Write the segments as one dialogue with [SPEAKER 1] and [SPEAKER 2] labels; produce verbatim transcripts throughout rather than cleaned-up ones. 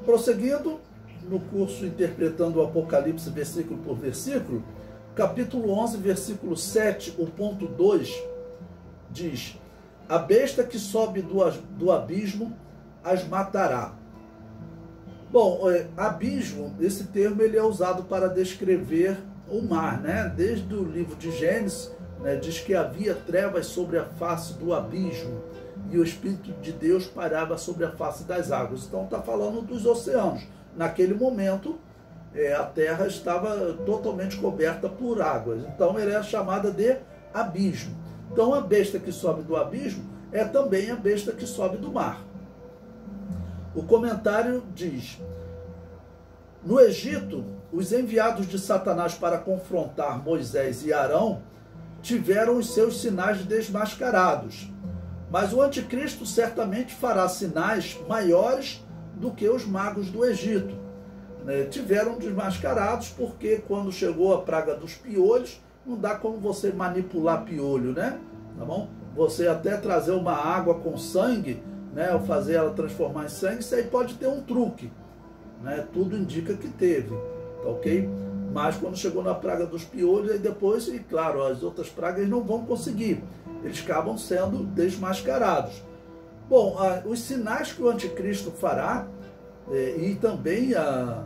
[SPEAKER 1] Prosseguindo, no curso Interpretando o Apocalipse versículo por versículo, capítulo onze, versículo sete, o ponto dois, diz: a besta que sobe do, do abismo as matará. Bom, é, abismo, esse termo ele é usado para descrever o mar, né? Desde o livro de Gênesis, né, diz que havia trevas sobre a face do abismo e o Espírito de Deus pairava sobre a face das águas. Então está falando dos oceanos. Naquele momento, é, a terra estava totalmente coberta por águas. Então ela é chamada de abismo. Então a besta que sobe do abismo é também a besta que sobe do mar. O comentário diz: no Egito, os enviados de Satanás para confrontar Moisés e Arão tiveram os seus sinais desmascarados. Mas o anticristo certamente fará sinais maiores do que os magos do Egito. Né? Tiveram desmascarados porque quando chegou a praga dos piolhos, não dá como você manipular piolho, né? Tá bom? Você até trazer uma água com sangue, né, ou fazer ela transformar em sangue, isso aí pode ter um truque, né? Tudo indica que teve, tá ok? Mas quando chegou na praga dos piolhos, aí depois, e claro, as outras pragas não vão conseguir, eles acabam sendo desmascarados. Bom, ah, os sinais que o anticristo fará, eh, e também a,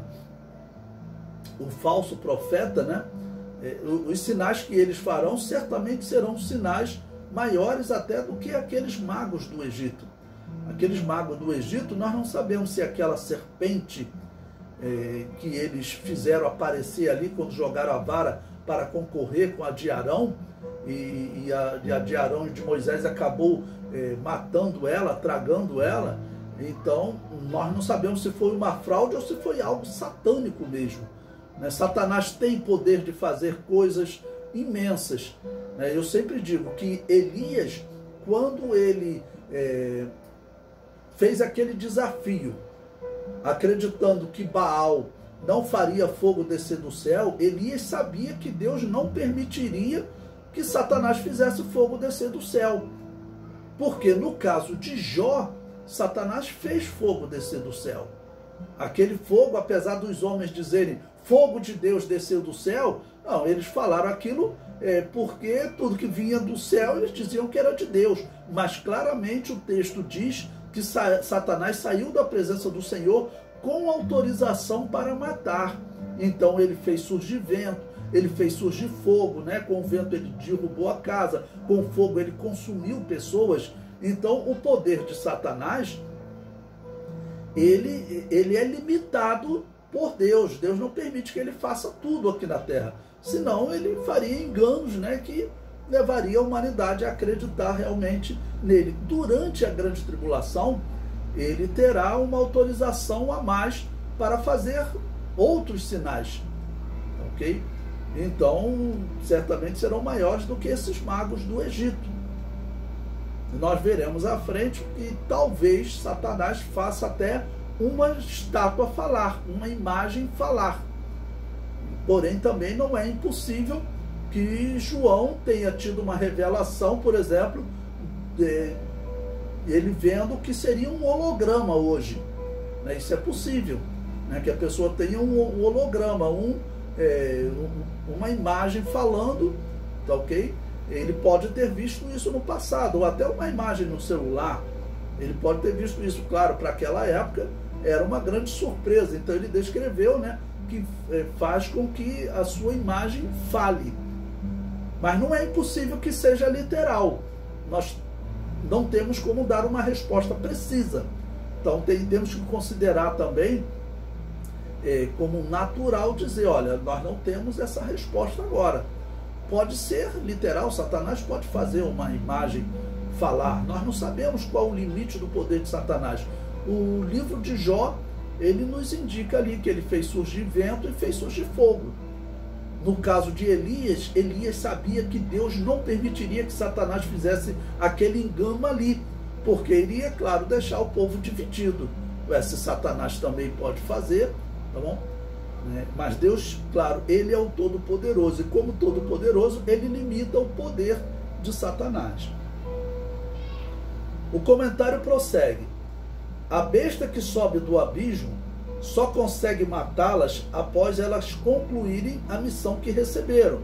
[SPEAKER 1] o falso profeta, né? Eh, os sinais que eles farão certamente serão sinais maiores até do que aqueles magos do Egito. Aqueles magos do Egito, nós não sabemos se aquela serpente eh, que eles fizeram aparecer ali quando jogaram a vara para concorrer com a de Arão, e, e, a, e a de Arão e de Moisés acabou eh, matando ela, tragando ela. Então nós não sabemos se foi uma fraude ou se foi algo satânico mesmo, né? Satanás tem poder de fazer coisas imensas, né? Eu sempre digo que Elias, quando ele eh, fez aquele desafio, acreditando que Baal não faria fogo descer do céu, Elias sabia que Deus não permitiria que Satanás fizesse fogo descer do céu. Porque no caso de Jó, Satanás fez fogo descer do céu. Aquele fogo, apesar dos homens dizerem fogo de Deus desceu do céu, não, eles falaram aquilo é, porque tudo que vinha do céu eles diziam que era de Deus. Mas claramente o texto diz que Satanás saiu da presença do Senhor com autorização para matar. Então ele fez surgir vento, ele fez surgir fogo, né? Com o vento ele derrubou a casa, com o fogo ele consumiu pessoas. Então o poder de Satanás, ele, ele é limitado por Deus. Deus não permite que ele faça tudo aqui na terra, senão ele faria enganos, né? Que levaria a humanidade a acreditar realmente nele. Durante a grande tribulação, ele terá uma autorização a mais para fazer outros sinais, ok? Então, certamente serão maiores do que esses magos do Egito. Nós veremos à frente que talvez Satanás faça até uma estátua falar, uma imagem falar. Porém, também não é impossível que João tenha tido uma revelação, por exemplo, de ele vendo que seria um holograma hoje, né? Isso é possível, né? Que a pessoa tenha um holograma, um, é, um, uma imagem falando, tá ok? Ele pode ter visto isso no passado, ou até uma imagem no celular, ele pode ter visto isso. Claro, para aquela época era uma grande surpresa, então ele descreveu, né, que é, faz com que a sua imagem fale. Mas não é impossível que seja literal. Nós não temos como dar uma resposta precisa. Então tem, temos que considerar também é, como natural dizer, olha, nós não temos essa resposta agora. Pode ser literal, Satanás pode fazer uma imagem falar. Nós não sabemos qual o limite do poder de Satanás. O livro de Jó, ele nos indica ali que ele fez surgir vento e fez surgir fogo. No caso de Elias, Elias sabia que Deus não permitiria que Satanás fizesse aquele engano ali, porque iria, claro, deixar o povo dividido. Ué, se Satanás também pode fazer, tá bom? Mas Deus, claro, ele é o Todo-Poderoso, e como Todo-Poderoso, ele limita o poder de Satanás. O comentário prossegue: a besta que sobe do abismo só consegue matá-las após elas concluírem a missão que receberam.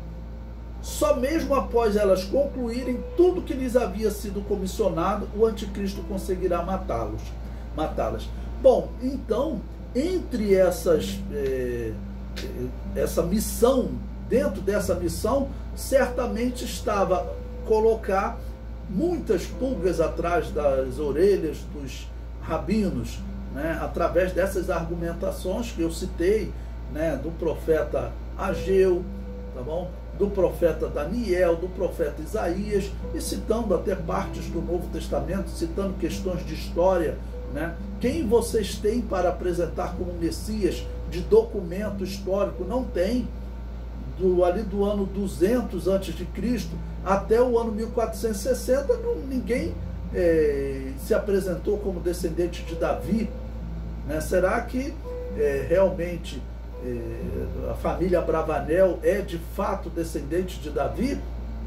[SPEAKER 1] Só mesmo após elas concluírem tudo que lhes havia sido comissionado, o anticristo conseguirá matá-los, matá-las. Bom, então, entre essas, é, essa missão, dentro dessa missão, certamente estava colocar muitas pulgas atrás das orelhas dos rabinos, né, através dessas argumentações que eu citei, né, do profeta Ageu, tá bom? Do profeta Daniel, do profeta Isaías, e citando até partes do Novo Testamento, citando questões de história, né? Quem vocês têm para apresentar como Messias de documento histórico? Não tem. Do, ali do ano duzentos antes de Cristo até o ano mil quatrocentos e sessenta, não, ninguém é, se apresentou como descendente de Davi, né? Será que é, realmente é, a família Abravanel é de fato descendente de Davi?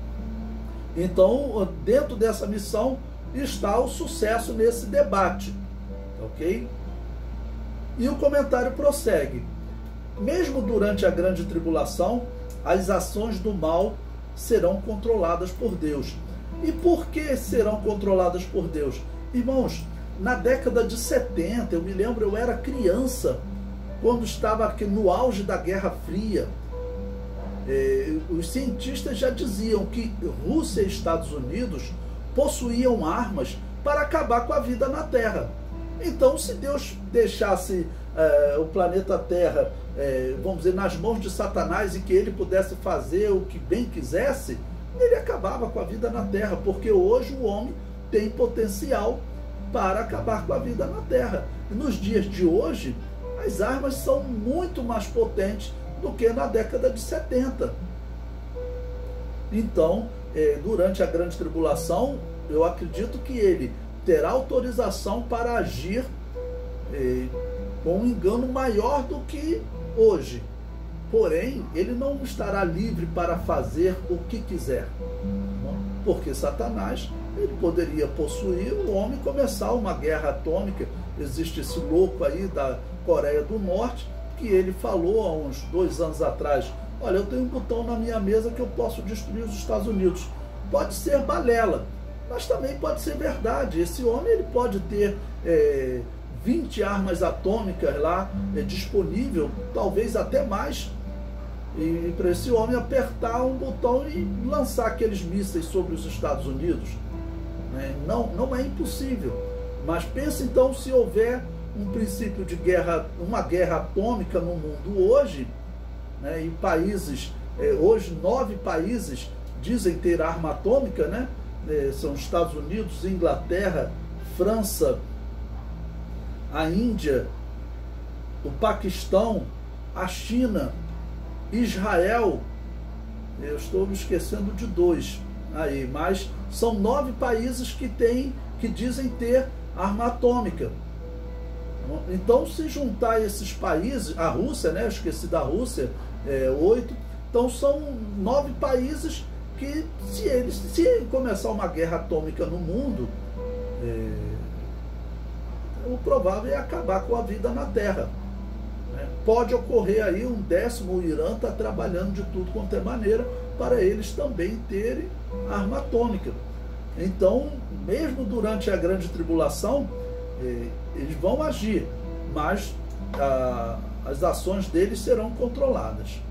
[SPEAKER 1] Então, dentro dessa missão está o sucesso nesse debate, ok? E o comentário prossegue. Mesmo durante a grande tribulação, as ações do mal serão controladas por Deus. E por que serão controladas por Deus? Irmãos, na década de setenta, eu me lembro, eu era criança, quando estava aqui no auge da Guerra Fria, eh, os cientistas já diziam que Rússia e Estados Unidos possuíam armas para acabar com a vida na Terra. Então, se Deus deixasse eh, o planeta Terra, eh, vamos dizer, nas mãos de Satanás, e que ele pudesse fazer o que bem quisesse, ele acabava com a vida na Terra, porque hoje o homem tem potencial para acabar com a vida na Terra. E nos dias de hoje, as armas são muito mais potentes do que na década de setenta. Então, eh, durante a grande tribulação, eu acredito que ele terá autorização para agir eh, com um engano maior do que hoje. Porém, ele não estará livre para fazer o que quiser, porque Satanás, ele poderia possuir o homem e começar uma guerra atômica. Existe esse louco aí da Coreia do Norte, que ele falou há uns dois anos atrás: olha, eu tenho um botão na minha mesa que eu posso destruir os Estados Unidos. Pode ser balela, mas também pode ser verdade. Esse homem, ele pode ter é, vinte armas atômicas lá é, disponível, talvez até mais, e para esse homem apertar um botão e lançar aqueles mísseis sobre os Estados Unidos. Né? Não, não é impossível. Mas pense então, se houver um princípio de guerra, uma guerra atômica no mundo hoje, né, e países, é, hoje nove países dizem ter arma atômica, né? É, são os Estados Unidos, Inglaterra, França, a Índia, o Paquistão, a China, Israel. Eu estou me esquecendo de dois aí, mas são nove países que têm, que dizem ter arma atômica. Então, se juntar esses países, a Rússia, né? Eu esqueci da Rússia, é, oito. Então, são nove países que, se eles, se começar uma guerra atômica no mundo, é, o provável é acabar com a vida na Terra. Né? Pode ocorrer aí um décimo, o Irã está trabalhando de tudo quanto é maneira para eles também terem arma atômica. Então, mesmo durante a grande tribulação, eh, eles vão agir, mas ah, as ações deles serão controladas.